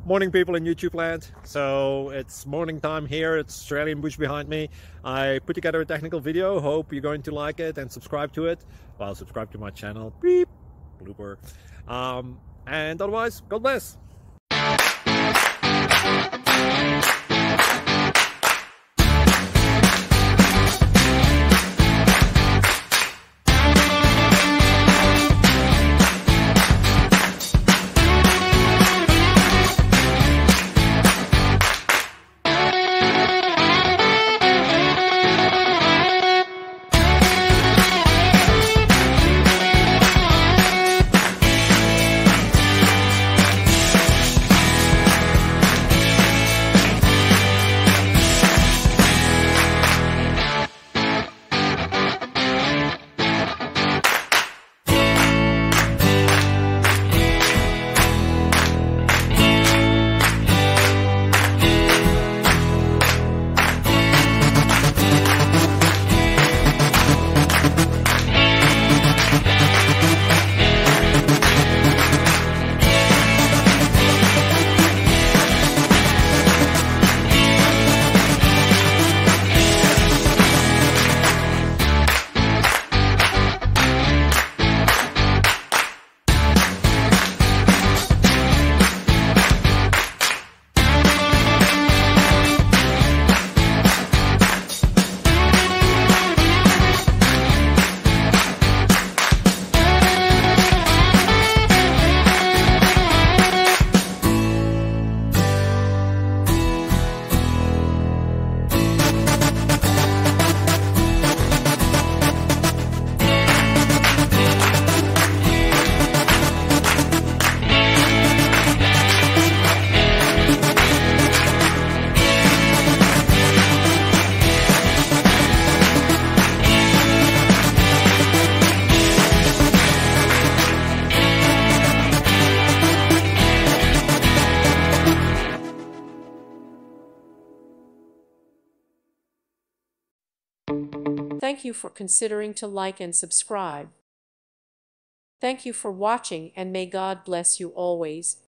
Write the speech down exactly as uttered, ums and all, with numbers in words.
Morning, people in YouTube land. So it's morning time here. It's Australian bush behind me. I put together a technical video. Hope you're going to like it and subscribe to it. Well, subscribe to my channel. Beep. Blooper. Um, and otherwise, God bless. Thank you for considering to like and subscribe. Thank you for watching, and may God bless you always.